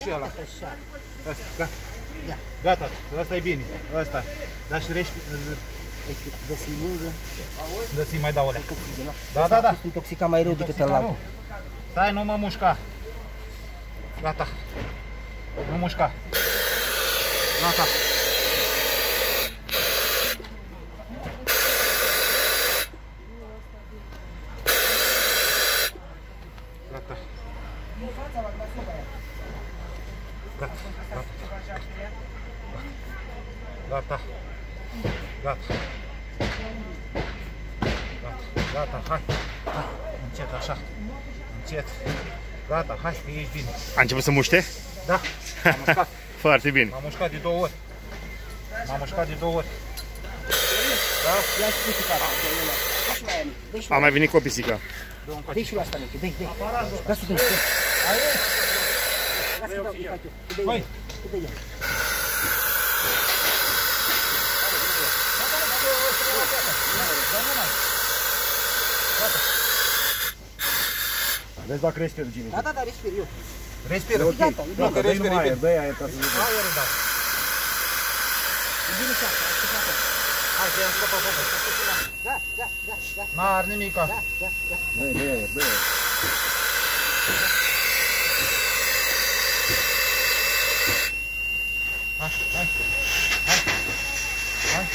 Și ăla. Gata, ăsta e bine. Ăsta. Dar și rești. Dă-ți-i lungă. Dă-ți-i mai dau alea. Da, da, da. Sunt intoxicat mai rău decât ăla. Stai, nu mă mușca. Gata. Nu mușca. Gata. Gata. Gata. Gata. Gata. Gata, hai. Hai. Încet, așa. Încet. Gata, hai, că ești bine. A început să muște? Da, m-am mușcat. Foarte bine. M-am mușcat de 2 ori. M-am mușcat de 2 ori. Da? Ia și pisica. A mai venit cu o pisică. Dă-i și asta, Nicu, dă-i. Lasă-o, dă-i. Băi! Vezi dacă respir, Jimmy. Da, da, da, respir eu. Respiră. Gata, Gata, dă-i numai aer, dă-i aer ca să vedem. Aerul, da. E bine și asta, asta, asta. Hai, că i-am scăpat focul. Da, da, da, da. N-ar nimica. Da, da, da. Dă-i aer, dă-i aer. Hai, hai, hai, hai.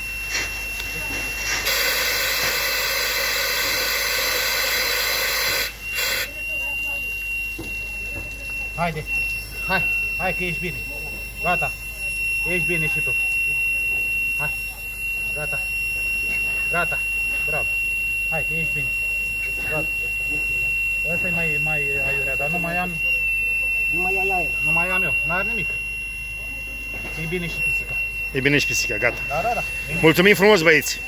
Haide, hai, hai că ești bine. Gata, ești bine și tu. Hai, gata, gata, bravo. Hai că ești bine. Gata. Ăsta e mai aiurea, dar nu mai am. Nu mai ai aer. Nu mai am eu, n-ar nimic. E bine și pisica. E bine și pisica, gata. Da, da, da. Mulțumim frumos, băieți!